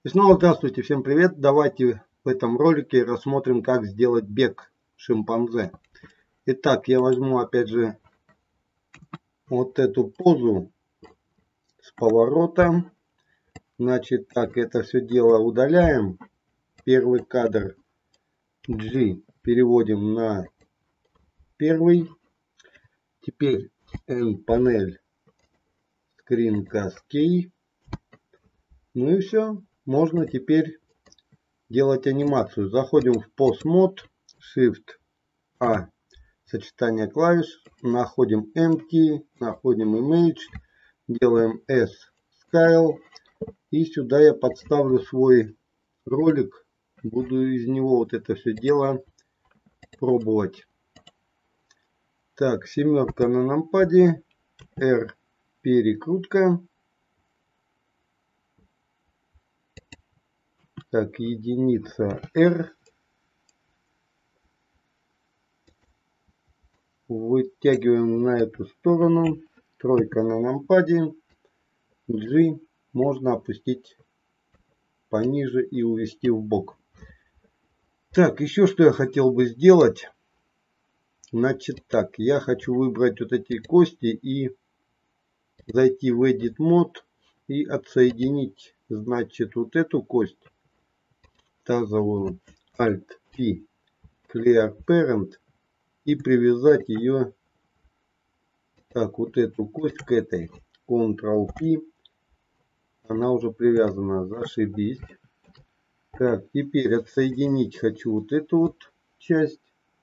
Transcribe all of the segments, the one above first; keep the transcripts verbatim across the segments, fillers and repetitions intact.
И снова здравствуйте, всем привет! Давайте в этом ролике рассмотрим, как сделать бег шимпанзе. Итак, я возьму опять же вот эту позу с поворотом. Значит, так, это все дело удаляем. Первый кадр G переводим на первый. Теперь N панель скринкаст K. Ну и все. Можно теперь делать анимацию. Заходим в Pose Mode, Shift A, сочетание клавиш, находим Empty, находим Image, делаем S Scale, и сюда я подставлю свой ролик, буду из него вот это все дело пробовать. Так, семерка на нампаде, R перекрутка. Так, единица R. Вытягиваем на эту сторону. Тройка на нампаде. G можно опустить пониже и увести в бок. Так, еще что я хотел бы сделать. Значит так, я хочу выбрать вот эти кости и зайти в Edit Mode и отсоединить, значит, вот эту кость тазовую, Alt-P, Clear Parent, и привязать ее, так, вот эту кость к этой, Ctrl-P, она уже привязана, зашибись. Так, теперь отсоединить хочу вот эту вот часть.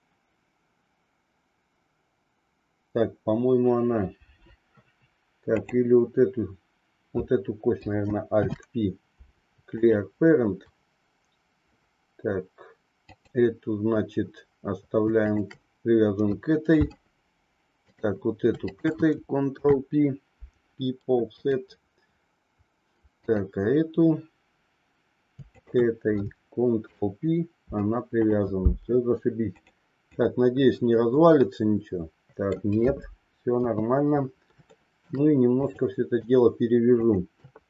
Так, по-моему, она, так, или вот эту, вот эту кость, наверное, Alt-P, Clear Parent. Так, эту, значит, оставляем, привязываем к этой. Так, вот эту к этой, Ctrl-P, и Offset. Так, а эту к этой, Ctrl-P, она привязана. Все, зашибись. Так, надеюсь, не развалится ничего. Так, нет, все нормально. Ну и немножко все это дело перевяжу.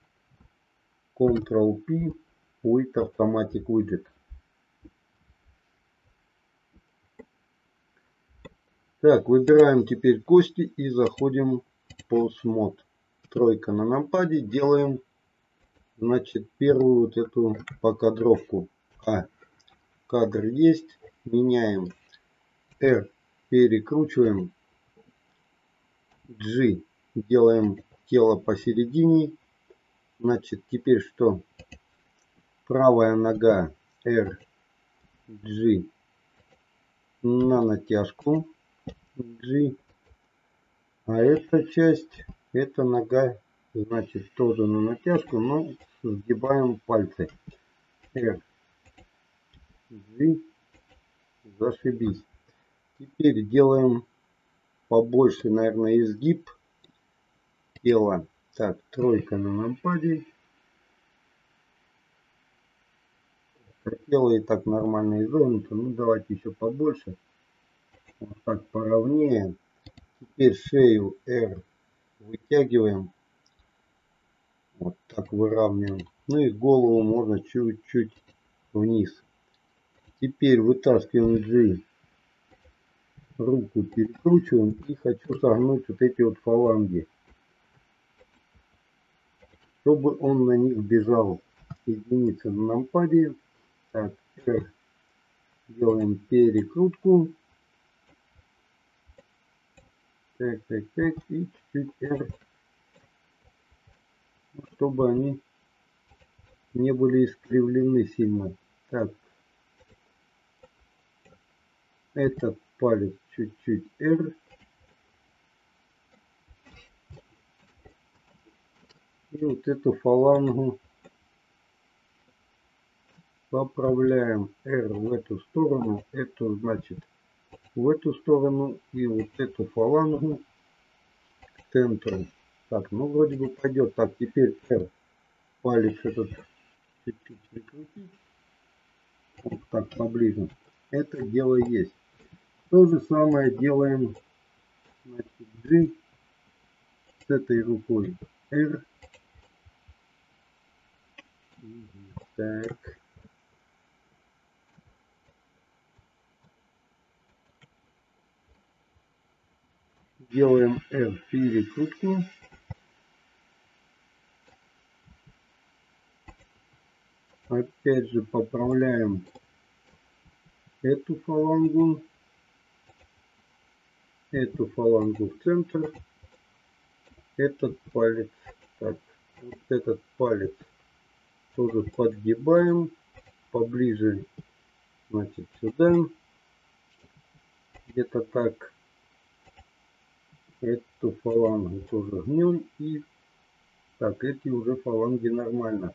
Ctrl-P, With Automatic Widget. Так, выбираем теперь кости и заходим в Pose Mode. Тройка на нампаде, делаем, значит, первую вот эту покадровку. А, кадр есть, меняем. R перекручиваем. G делаем тело посередине. Значит, теперь что? Правая нога R, G на натяжку. G. А эта часть, эта нога, значит, тоже на натяжку, но сгибаем пальцы. R, G, зашибись. Теперь делаем побольше, наверное, изгиб тела. Так, тройка на нампаде. Тело и так нормально изогнуто. Ну, давайте еще побольше. Вот так поровнее. Теперь шею R вытягиваем. Вот так выравниваем. Ну и голову можно чуть-чуть вниз. Теперь вытаскиваем G. Руку перекручиваем. И хочу согнуть вот эти вот фаланги. Чтобы он на них бежал. Единица на нампаде. Так, R. Делаем перекрутку. Так, так, так. И чуть-чуть R. Чтобы они не были искривлены сильно. Так. Этот палец чуть-чуть R. И вот эту фалангу поправляем. R в эту сторону. Эту, значит, в эту сторону. И вот эту фалангу к центру. Так, ну вроде бы пойдет. Так, теперь R. Палец этот чуть-чуть прикрутить. Вот так поближе. Это дело есть. То же самое делаем, значит, G с этой рукой. R. Так. Делаем R перекрутку. Опять же поправляем эту фалангу. Эту фалангу в центр. Этот палец. Так, вот этот палец тоже подгибаем поближе, значит, сюда. Где-то так. Эту фалангу тоже гнем. И так, эти уже фаланги нормально.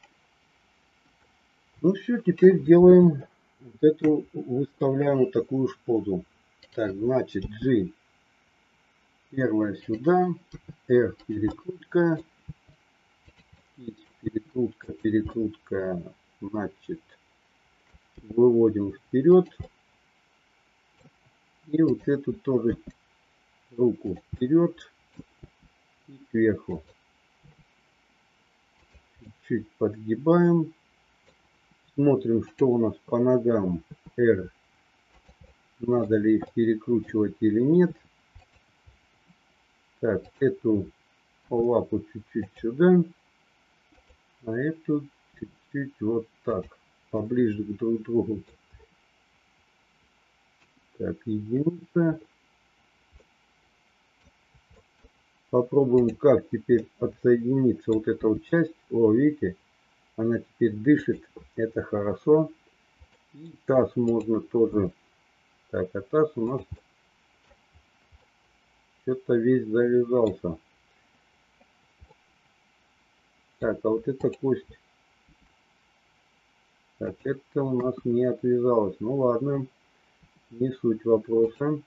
Ну все, теперь делаем вот эту, выставляем вот такую ж позу. Так, значит, G первая сюда, R перекрутка, перекрутка, перекрутка, значит, выводим вперед. И вот эту тоже руку вперед и кверху. Чуть подгибаем. Смотрим, что у нас по ногам. R. Надо ли их перекручивать или нет. Так, эту лапу чуть-чуть сюда. А эту чуть-чуть вот так. Поближе к друг другу. Так, единица. Попробуем, как теперь подсоединиться вот эта вот часть. О, видите, она теперь дышит. Это хорошо. И таз можно тоже. Так, а таз у нас что-то весь завязался. Так, а вот эта кость. Так, это у нас не отвязалось. Ну ладно, не суть вопроса.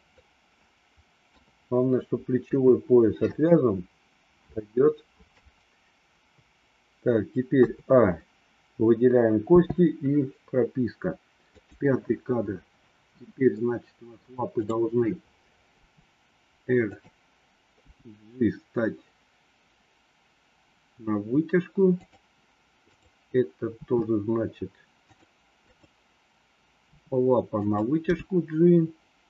Главное, что плечевой пояс отвязан. Пойдет. Так, теперь А. Выделяем кости и прописка. Пятый кадр. Теперь, значит, у нас лапы должны R, G стать на вытяжку. Это тоже значит лапа на вытяжку G.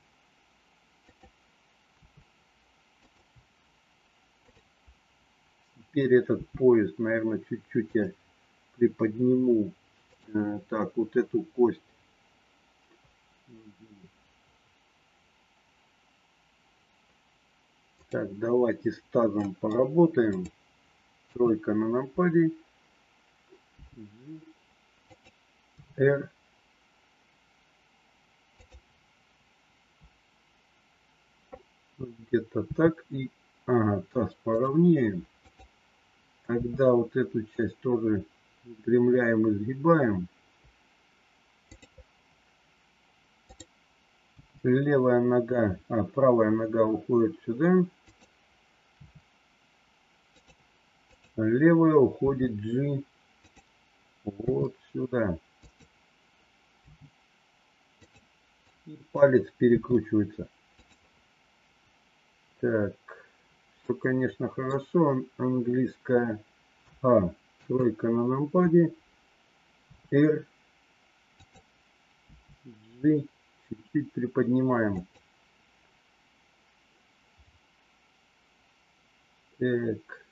Теперь этот пояс, наверное, чуть-чуть я приподниму. Э, так, вот эту кость. Так, давайте с тазом поработаем. Тройка на нампаде. R. Где-то так. И ага, таз поровняем. Тогда вот эту часть тоже выпрямляем и сгибаем. Левая нога, а правая нога уходит сюда. А левая уходит G вот сюда. И палец перекручивается. Так, все, конечно, хорошо. Английская А. Тройка на нампаде. R. G. Чуть-чуть приподнимаем. Так.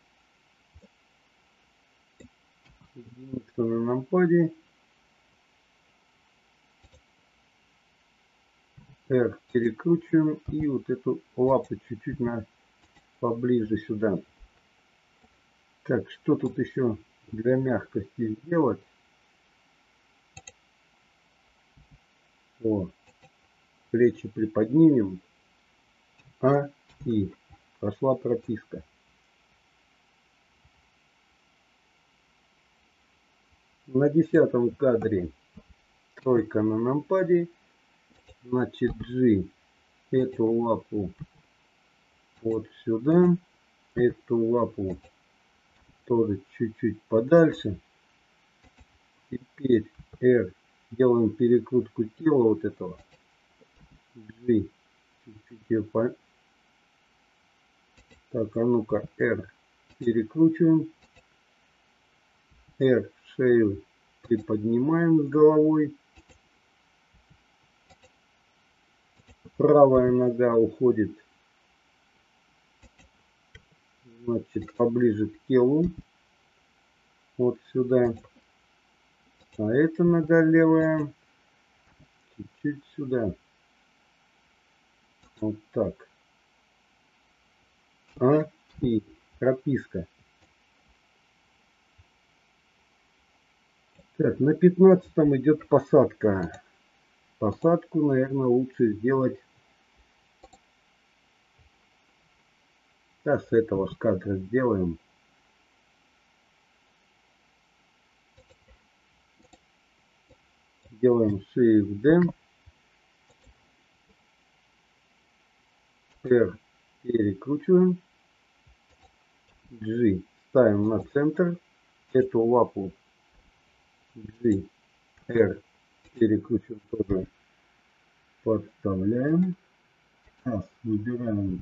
Единица на нампаде. R перекручиваем. И вот эту лапу чуть-чуть на поближе сюда. Так, что тут еще для мягкости сделать? О, плечи приподнимем. А, и пошла прописка. На десятом кадре тройка на нампаде. Значит, G эту лапу вот сюда. Эту лапу тоже чуть-чуть подальше. Теперь R. Делаем перекрутку тела вот этого. G. Чуть-чуть ее по... Так, а ну-ка, R перекручиваем. R Шею приподнимаем с головой. Правая нога уходит, значит, поближе к телу. Вот сюда. А эта нога левая чуть-чуть сюда. Вот так. А и прописка. Так, на пятнадцатом идет посадка. Посадку, наверное, лучше сделать. Сейчас с этого ж кадра сделаем. Делаем Shift D. R перекручиваем. G ставим на центр. Эту лапу G, R перекручиваем тоже. Подставляем. Сейчас выбираем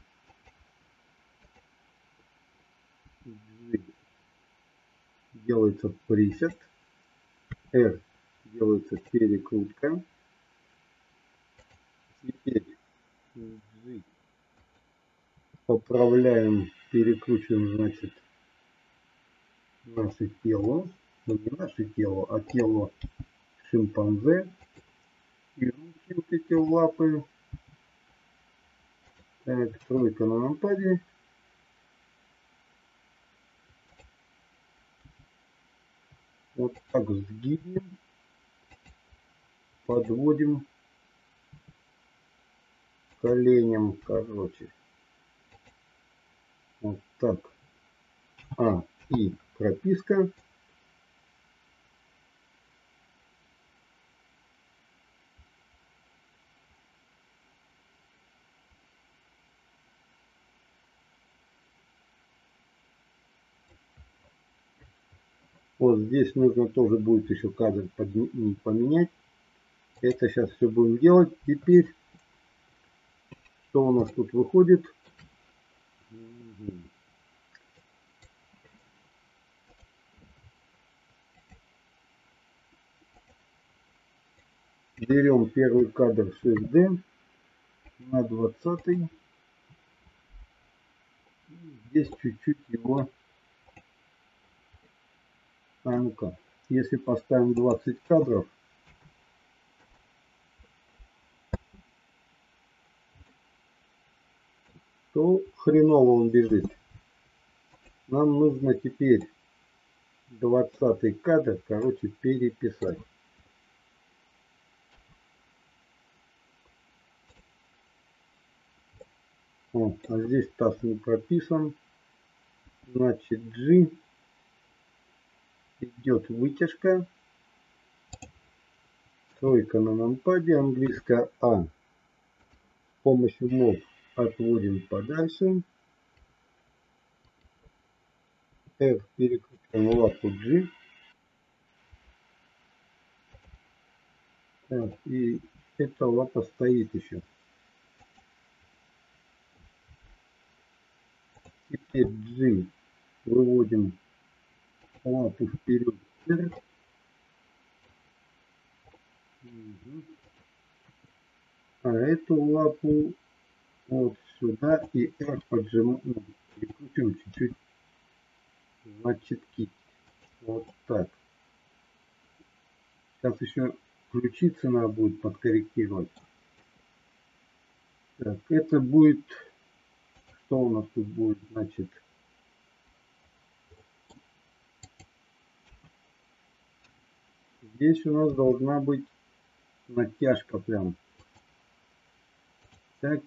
G. Делается пресет. R делается перекрутка. Теперь G поправляем, перекручиваем, значит, наше тело. Ну, не наше тело, а тело шимпанзе. И руки, вот эти лапы. Так, тройка на нампаде. Вот так сгибаем. Подводим коленям, короче. Вот так. А, и прописка. Вот здесь нужно тоже будет еще кадр поменять. Это сейчас все будем делать. Теперь, что у нас тут выходит? Берем первый кадр Shift D на двадцатый. Здесь чуть-чуть его. А ну-ка, если поставим двадцать кадров, то хреново он бежит. Нам нужно теперь двадцатый кадр, короче, переписать. О, а здесь таз не прописан. Значит, G идет вытяжка. Тройка на нампаде, английская А. С помощью мов отводим подальше. R переключаем лапу G. Так, и эта лапа стоит еще. Теперь G выводим лапу вперед. R. Угу. А эту лапу вот сюда и R поджимаем, ну, перекрутим чуть-чуть, значит, кисть. Вот так. Сейчас еще ключицы надо будет подкорректировать. Так, это будет, что у нас тут будет, значит, здесь у нас должна быть натяжка прям. Так.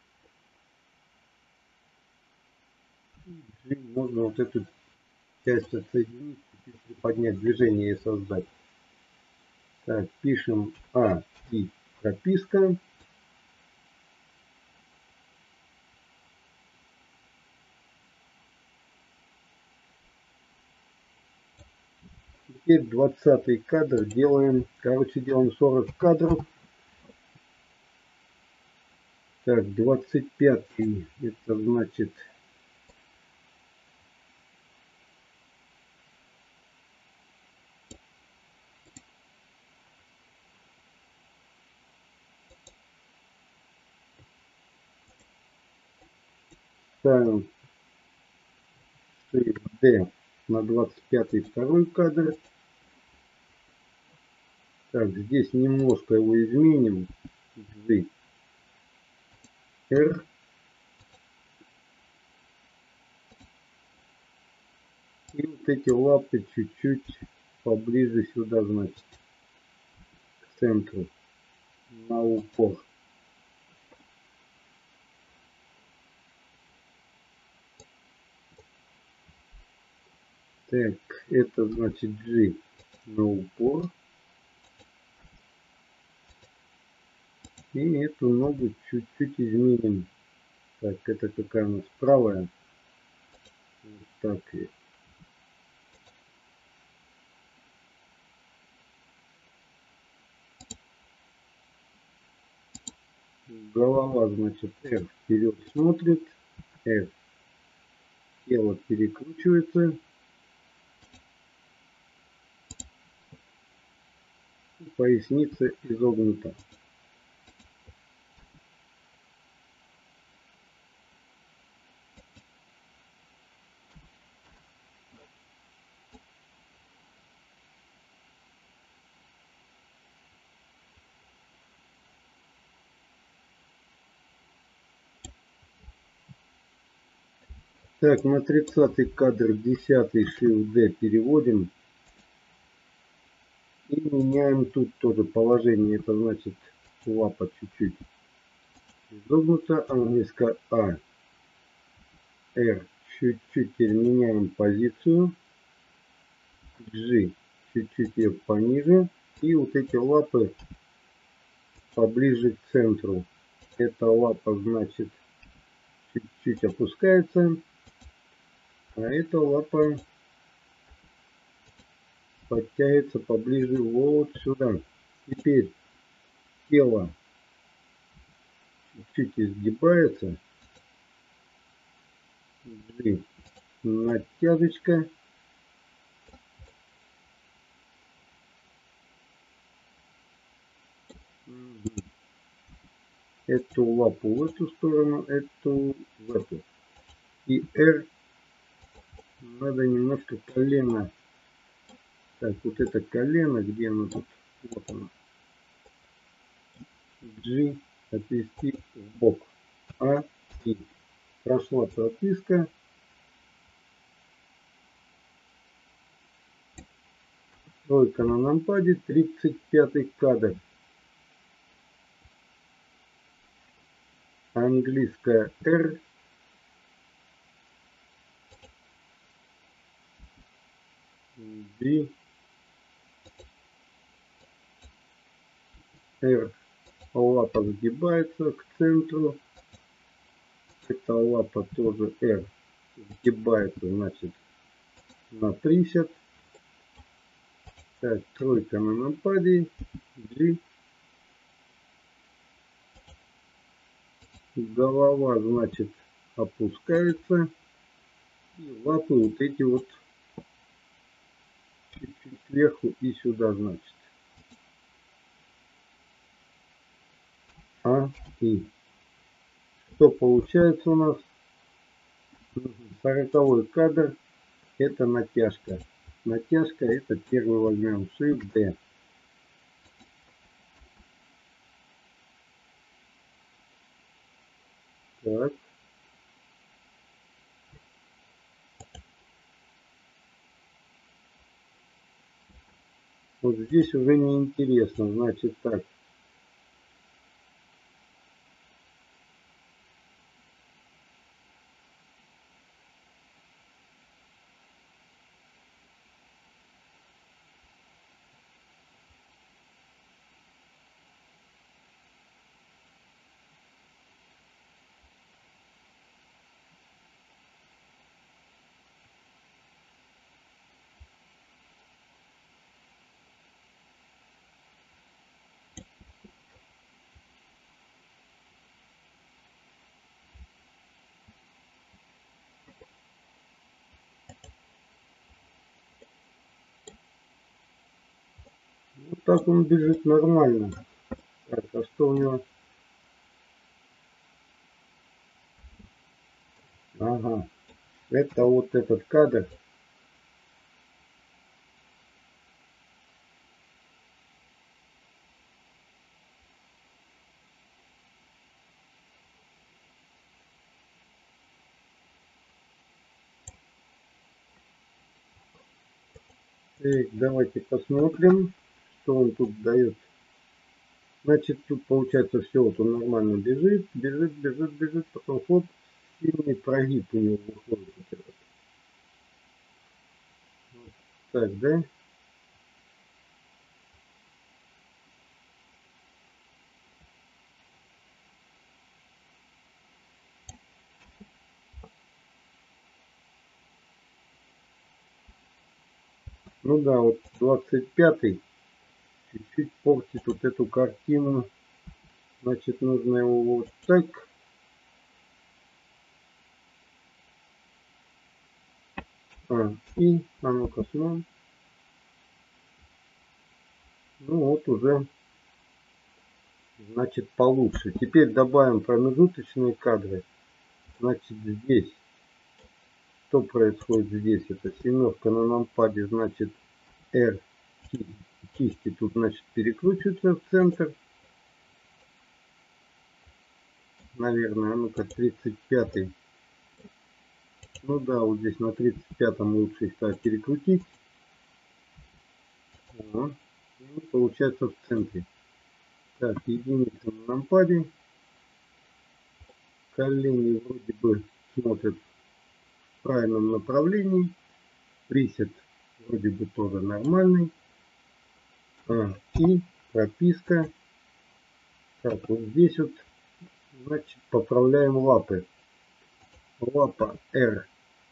И можно вот эту часть отсоединить, поднять движение и создать. Так, пишем А и прописка. Теперь двадцатый кадр делаем, короче, делаем сорок кадров. Так, двадцать пятый, это значит ставим Shift D на двадцать пятый второй кадр. Так, здесь немножко его изменим. G, R. И вот эти лапы чуть-чуть поближе сюда, значит, к центру, на упор. Так, это значит G на упор. И эту ногу чуть-чуть изменим. Так, это какая у нас правая. Вот так и. Голова, значит, R вперед смотрит. R. Тело перекручивается. Поясница изогнута. Так, на тридцатый кадр десятый Shift D переводим. И меняем тут тоже положение. Это значит лапа чуть-чуть изогнута. Английская А. R. Чуть-чуть меняем позицию. G. Чуть-чуть ее пониже. И вот эти лапы поближе к центру. Эта лапа, значит, чуть-чуть опускается. А эта лапа подтягивается поближе вот сюда. Теперь тело чуть-чуть изгибается. G. Натяжечка. Эту лапу в эту сторону, эту в эту. И R надо немножко колено. Так, вот это колено, где оно тут? Вот оно. G отвести в бок. А и прошла прописка. Тройка на нампаде, тридцать пятый кадр. Английская R. G. R. Лапа сгибается к центру. Эта лапа тоже R сгибается, значит, на тридцать. Так, тройка на нампаде. G. Голова, значит, опускается. И лапы вот эти вот чуть-чуть сверху и сюда, значит. А, и. Что получается у нас? Сороковой кадр. Это натяжка. Натяжка, это первый возьмем. Shift D. Так. Вот здесь уже не интересно. Значит так. Вот так он бежит нормально. Так, а что у него? Ага. Это вот этот кадр. Так, давайте посмотрим, что он тут дает. Значит, тут получается все, вот он нормально бежит, бежит, бежит, бежит, потом хоп, сильный прогиб у него выходит. Вот этот. Вот так, да? Ну да, вот двадцать пятый чуть-чуть портит вот эту картину. Значит, нужно его вот так. А, и, а ну-ка, смотрим. Ну вот уже, значит, получше. Теперь добавим промежуточные кадры. Значит, здесь, что происходит здесь? Это семерка на нампаде, значит, R кисти тут, значит, перекручиваются в центр. Наверное, ну-ка, тридцать пятый. Ну да, вот здесь на тридцать пятом лучше их так перекрутить. Вот. И получается в центре. Так, единица на нампаде. Колени вроде бы смотрят в правильном направлении. Пресет вроде бы тоже нормальный. А, и прописка. Так, вот здесь вот, значит, поправляем лапы. Лапа R,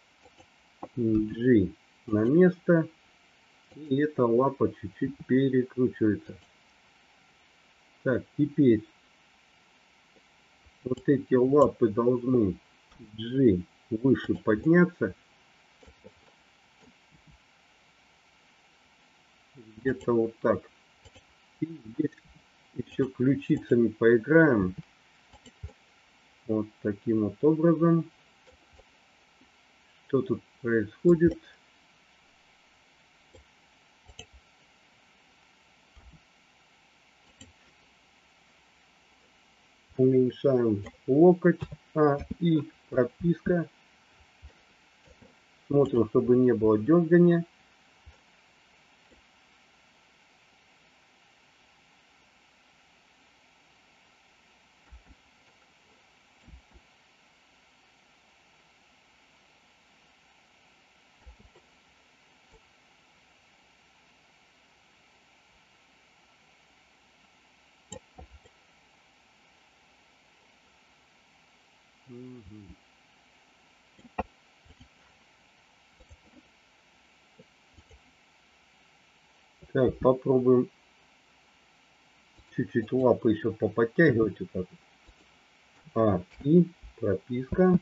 G на место. И эта лапа чуть-чуть перекручивается. Так, теперь вот эти лапы должны G выше подняться. Где-то вот так. И здесь еще ключицами поиграем. Вот таким вот образом. Что тут происходит? Уменьшаем локоть. А, и прописка. Смотрим, чтобы не было дергания. Угу. Так, попробуем чуть-чуть лапы еще поподтягивать вот так. А, и прописка.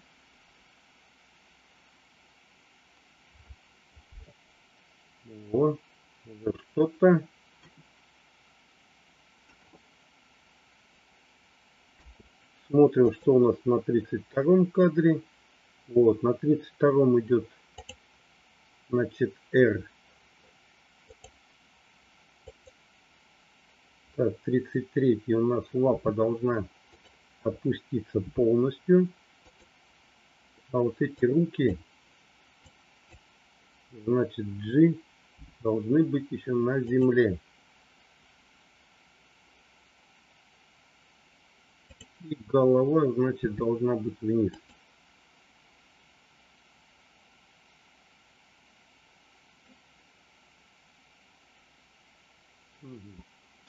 Вот, уже что-то. Смотрим, что у нас на тридцать втором кадре. Вот, на тридцать втором идет, значит, R. Так, тридцать третий у нас лапа должна опуститься полностью. А вот эти руки, значит, G, должны быть еще на земле. И голова, значит, должна быть вниз. Угу.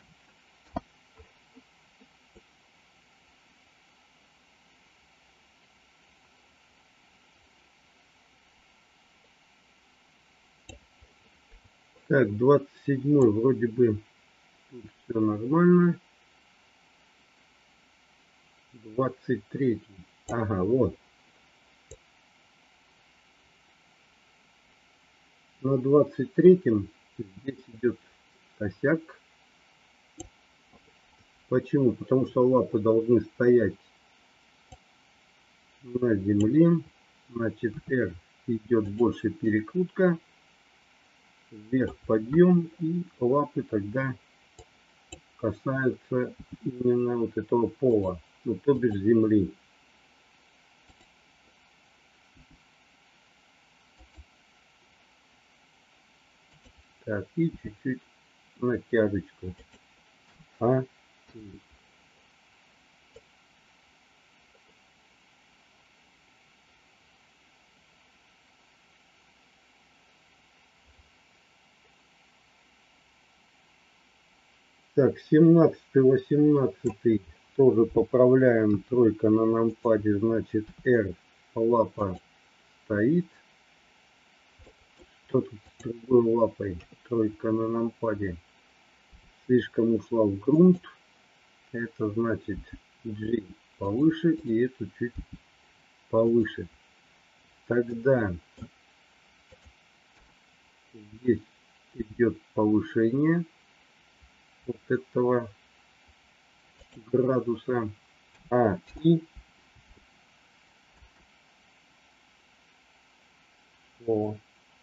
Так, двадцать седьмой вроде бы тут все нормально. двадцать третий. Ага, вот. На двадцать третьем здесь идет косяк. Почему? Потому что лапы должны стоять на земле. Значит, R идет больше перекрутка, вверх подъем, и лапы тогда касаются именно вот этого пола, ну то бишь земли. Так, и чуть-чуть натяжечку. А? Так, семнадцатый, восемнадцатый тоже поправляем. Тройка на нампаде, значит R лапа стоит. Что тут с другой лапой? Тройка на нампаде слишком ушла в грунт. Это значит G повыше и эту чуть повыше. Тогда здесь идет повышение вот этого градуса. А, и о,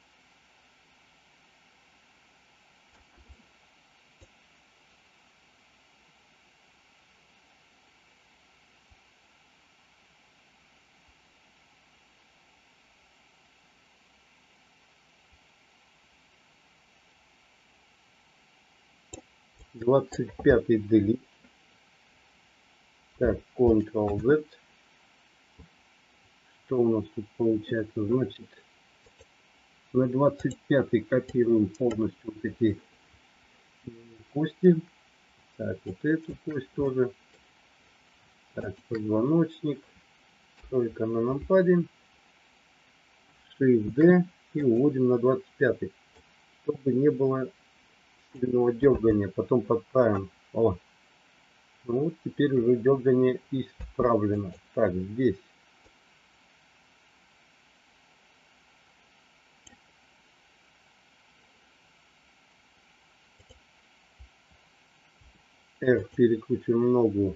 двадцать пятый delete. Так, контрол-Z. Что у нас тут получается? Значит, на двадцать пятый копируем полностью вот эти кости. Так, вот эту кость тоже. Так, позвоночник. Тройка на нампаде. Shift-D и уводим на двадцать пятый. Чтобы не было сильного дергания. Потом подправим. О, ну вот теперь уже дергание исправлено. Так, здесь. R перекручиваем ногу.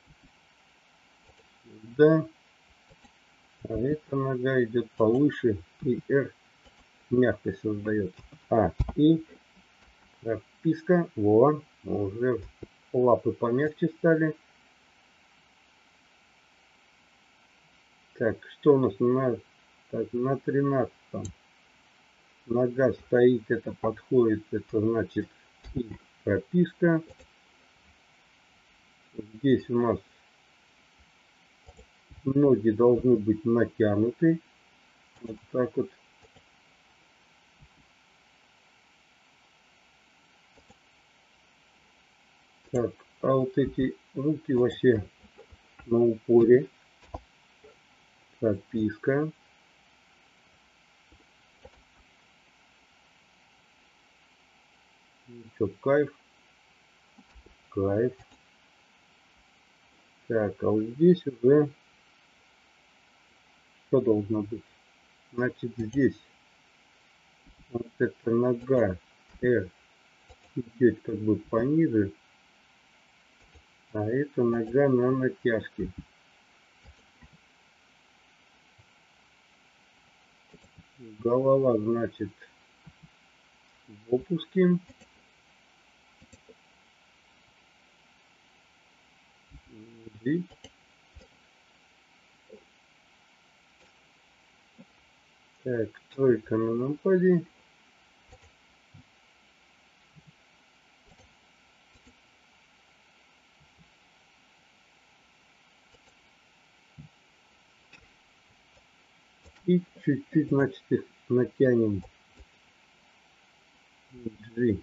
Да. А эта нога идет повыше. И R мягкость создает. А, и прописка. Вот. Уже лапы помягче стали. Так, что у нас на, так, на тринадцатом? Нога стоит, это подходит, это значит и прописка. Здесь у нас ноги должны быть натянуты. Вот так вот. Так, а вот эти руки вообще на упоре. Прописка. Что, кайф. Кайф. Так, а вот здесь уже что должно быть? Значит, здесь вот эта нога R идет как бы пониже, а эта нога на натяжке. Голова, значит, в опуске. И так, тройка на нампаде. И чуть-чуть, значит, их натянем. G.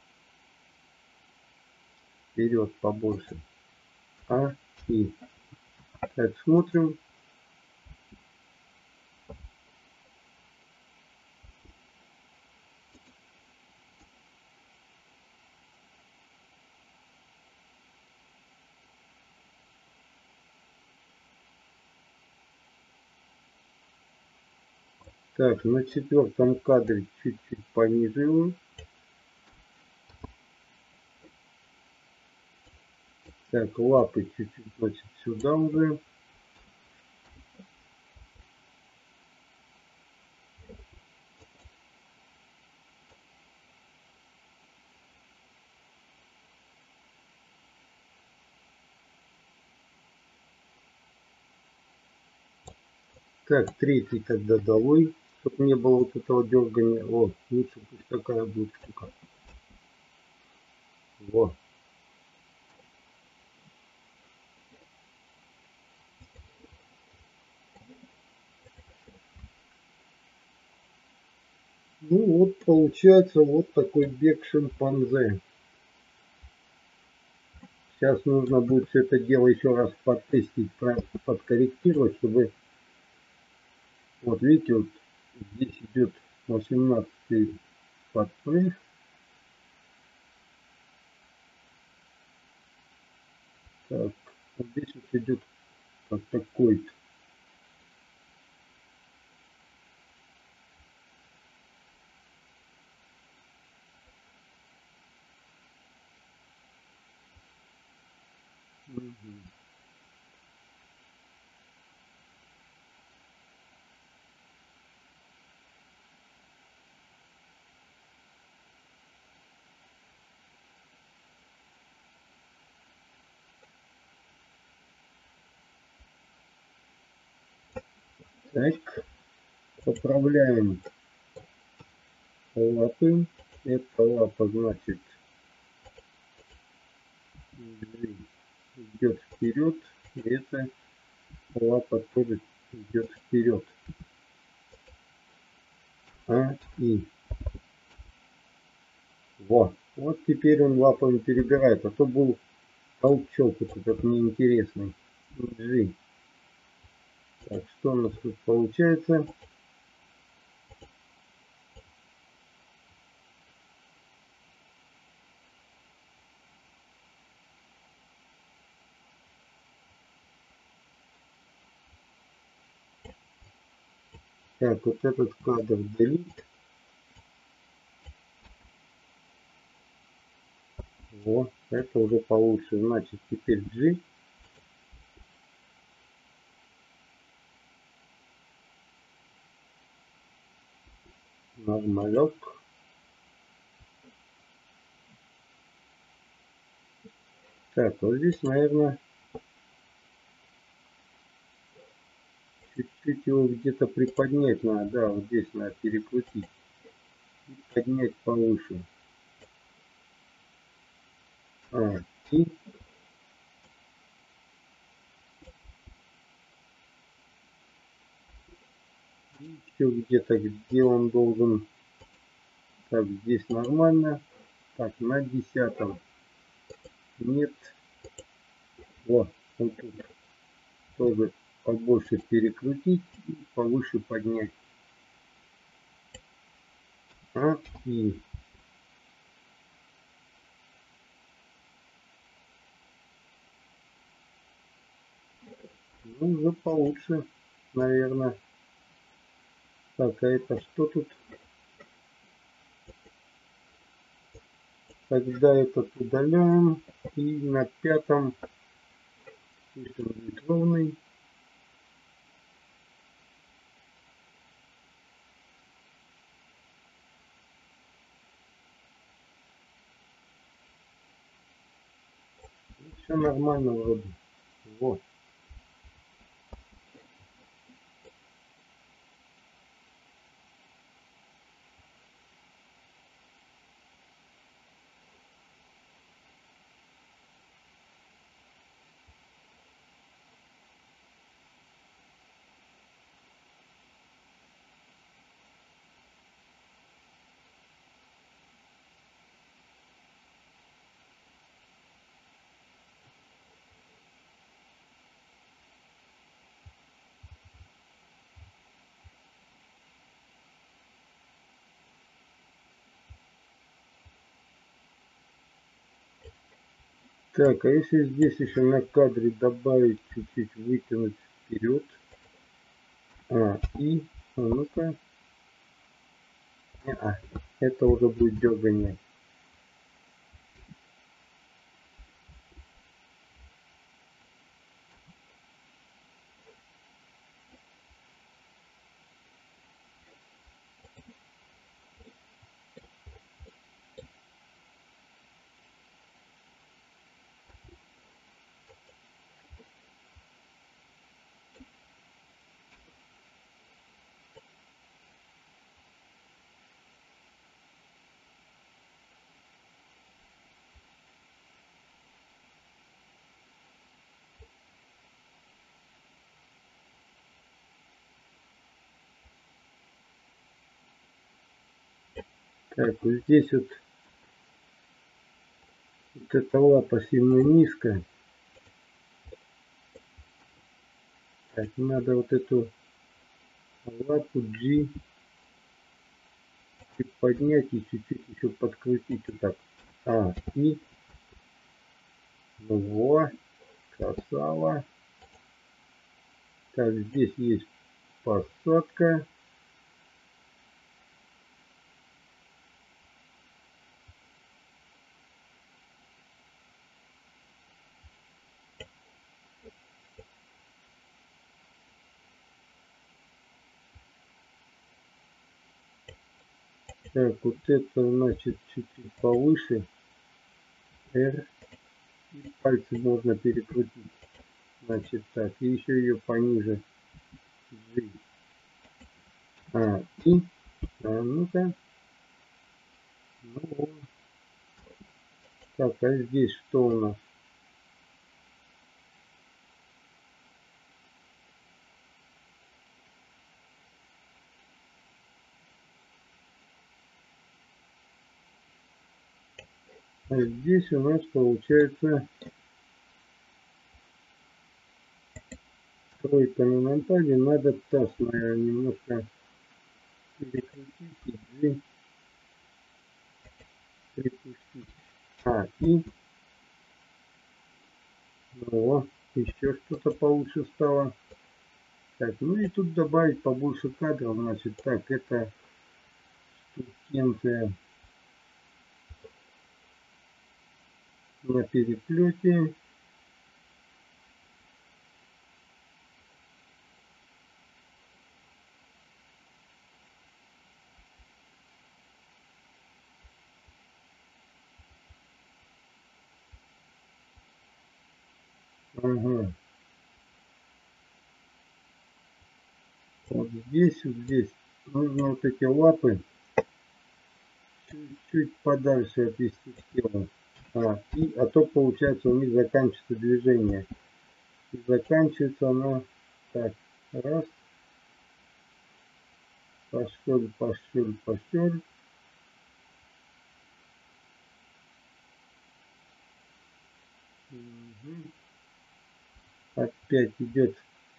Вперед побольше. А, и. Так, смотрим. Так, на четвертом кадре чуть-чуть пониже его. Так, лапы чуть-чуть, значит, сюда уже. Так, третий тогда долой, чтобы не было вот этого дергания. О, лучше пусть такая будет штука. Во. Ну вот получается вот такой бег шимпанзе. Сейчас нужно будет все это дело еще раз потестить, подкорректировать, чтобы... Вот видите, вот здесь идет восемнадцатый подпрыг. Так, вот здесь вот идет вот такой-то. Угу. Так, поправляем лапы. Это лапа, значит, идет вперед. И эта лапа тоже идет вперед. А, и. Во. Вот теперь он лапами перебирает. А то был толчок вот этот неинтересный. Джи. Так, что у нас тут получается? Так, вот этот кадр delete. Вот, это уже получше. Значит, теперь G. Нормалек. Так, вот здесь, наверное, чуть-чуть его где-то приподнять надо. Да, вот здесь надо перекрутить. И поднять повыше. А, и еще где-то, где он должен. Так, здесь нормально. Так, на десятом. Нет. Вот, вот тут тоже побольше перекрутить и повыше поднять. А, и ну, уже получше, наверное. Так, а это что тут? Тогда этот удаляем. И на пятом, пусть он будет ровный. Все нормально вроде. Вот. Так, а если здесь еще на кадре добавить чуть-чуть, вытянуть вперед. А, и, а ну-ка. А, это уже будет дергание. Так, вот здесь вот, вот эта лапа сильно низкая. Так, надо вот эту лапу G поднять и чуть-чуть еще подкрутить вот так. А, и ну во, красава. Так, здесь есть посадка. Так, вот это значит чуть-чуть повыше. R. И пальцы можно перекрутить. Значит так, и еще ее пониже. G. А, и, а ну-ка. Ну, вот. Так, а здесь что у нас? А здесь у нас получается тройка на нампаде. Надо таз, наверное, немножко перекрутить и G припустить. А, и ну, еще что-то получше стало. Так, ну и тут добавить побольше кадров. Значит, так, это штукенция на переплете. Ага. Вот здесь, вот здесь нужно вот эти лапы чуть-чуть подальше отвести к телу. А, и, а то получается у них заканчивается движение. И заканчивается оно так. Раз. Пошел, пошел, пошел. Угу. Опять идет.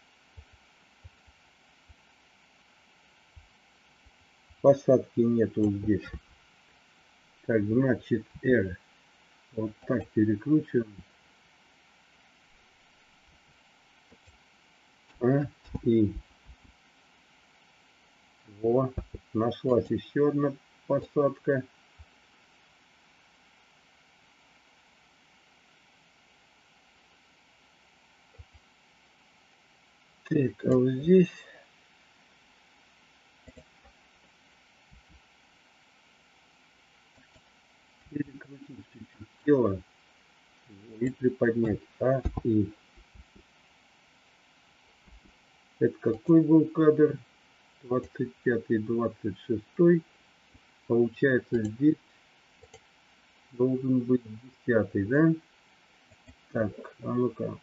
Посадки нету здесь. Так, значит, R. Вот так перекручиваем. А, и во, нашлась еще одна посадка. Так, а вот здесь перекрутить чуть-чуть тело и приподнять. А, и это какой был кадр? двадцать пятый, двадцать шестой. Получается, здесь должен быть десятый, да? Так, а ну-ка.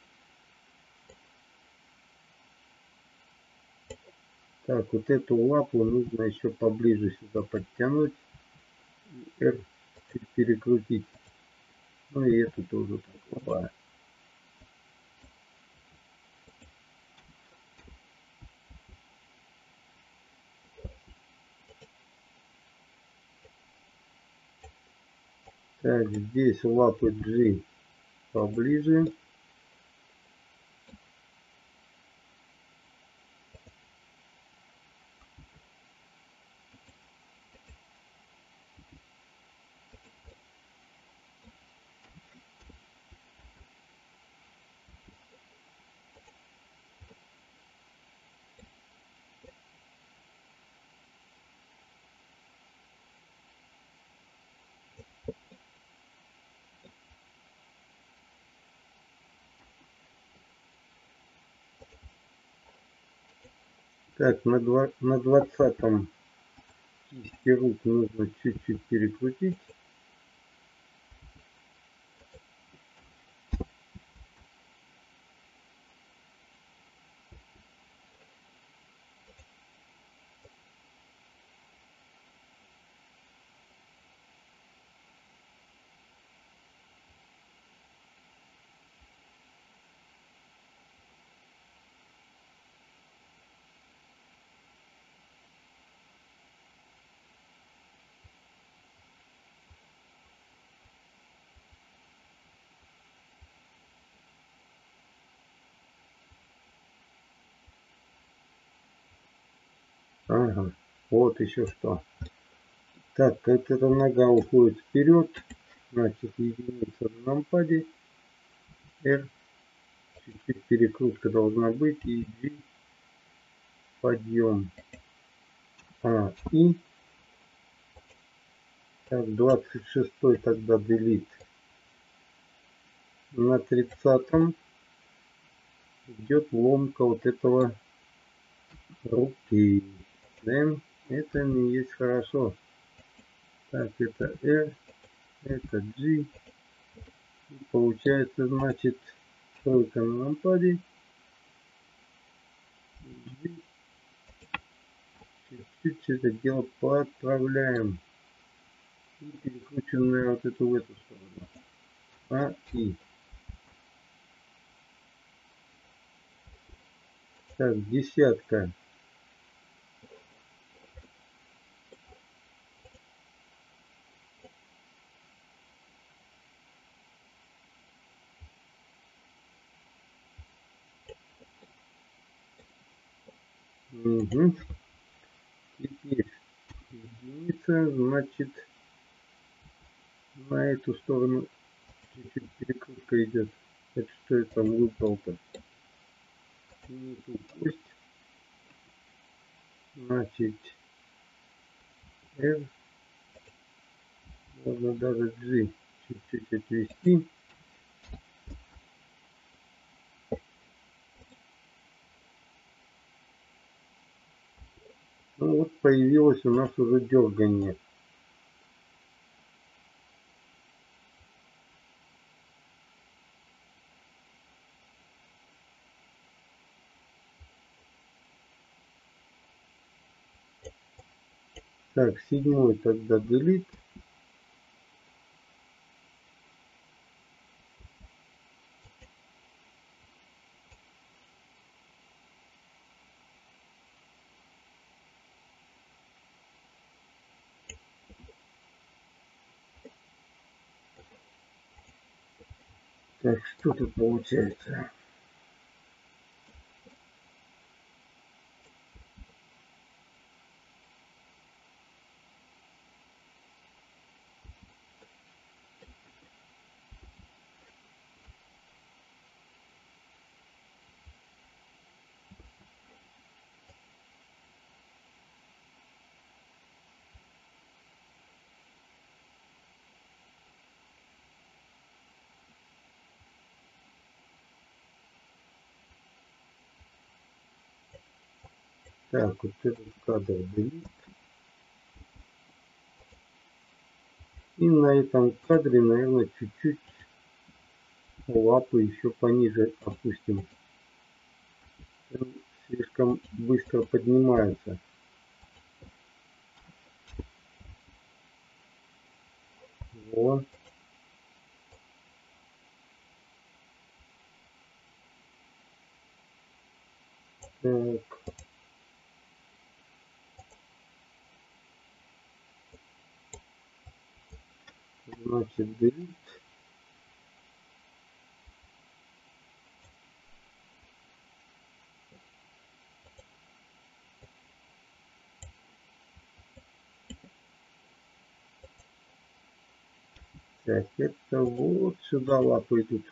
Так, вот эту лапу нужно еще поближе сюда подтянуть. R чуть перекрутить. Ну и эту тоже так. Опа. Так, здесь лапы G поближе. Так, на, два, на двадцатом кисти рук нужно чуть-чуть перекрутить. Ага, вот еще что. Так, эта нога уходит вперед. Значит, единица на нампаде. R. Чуть-чуть перекрутка должна быть. И G. Подъем. А, и. Так, двадцать шестой тогда delete. На тридцатом идет ломка вот этого руки. Да? Это не есть хорошо. Так, это R. Это G. И получается, значит, тройка на нампаде. Чуть-чуть это дело подправляем. И перекручиваем вот эту в эту сторону. А, и. Так, десятка. Угу. Теперь единица, значит, на эту сторону чуть-чуть перекрутка идет. Это что я там выбрал-то? Не ту кость. Значит, R. Можно даже G чуть-чуть отвести. Ну вот появилось у нас уже дергание. Так, седьмой тогда delete. Так, что тут получается? Так, вот этот кадр delete. И на этом кадре, наверное, чуть-чуть лапы еще пониже опустим. Он слишком быстро поднимается. Вот. Так. Значит, delete. Так, это вот сюда лапы идут.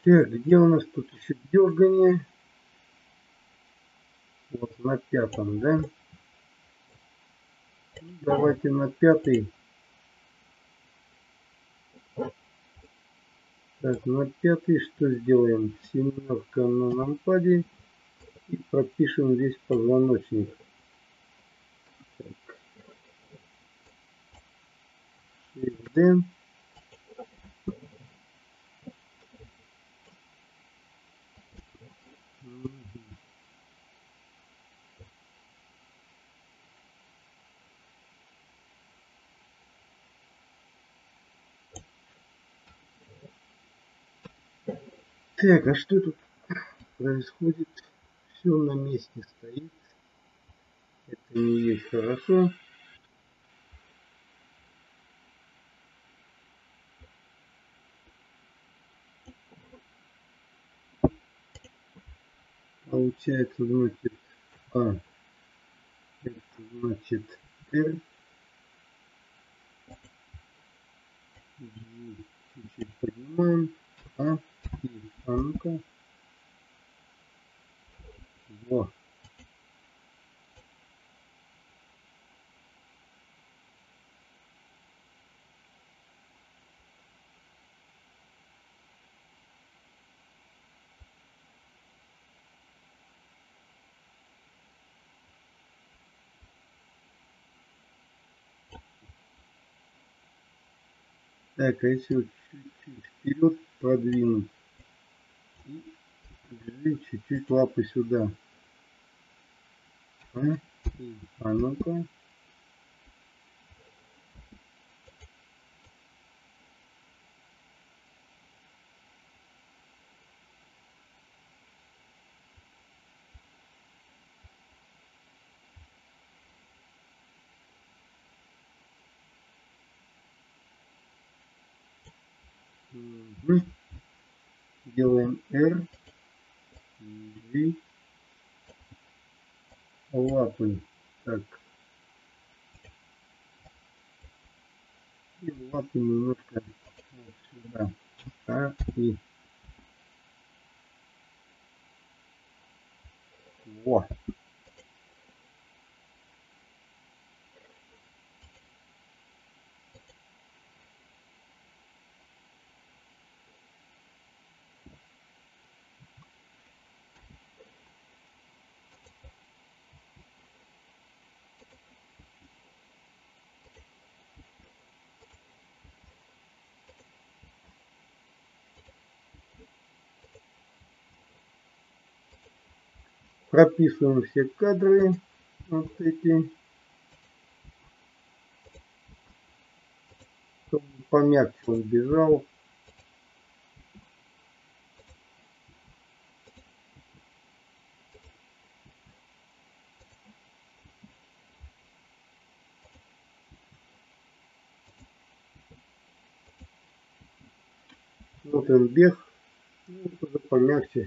Так, где у нас тут еще дергание? Вот на пятом, да? Ну, давайте на пятый. Так, на пятый что сделаем? Семерка на нампаде. И пропишем весь позвоночник. Так. шесть дэ. Так, а что тут происходит? Все на месте стоит. Это не есть хорошо. Получается, значит, А, это значит R. Чуть-чуть поднимаем. А, и, а ну-ка. Во. Так, а если вот чуть-чуть вперед продвинуть и чуть-чуть лапы сюда. А, и, а ну-ка. Угу. Делаем R, G, лапы. Так. И лапы немножко вот сюда. А, и. Во. Прописываем все кадры. Вот эти. Чтобы помягче он бежал. Вот он бег. Ну, вот уже помягче.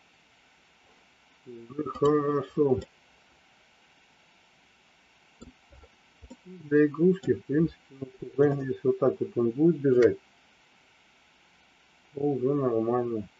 Уже хорошо. Для игрушки, в принципе, вот, если вот так вот он будет бежать, то уже нормально.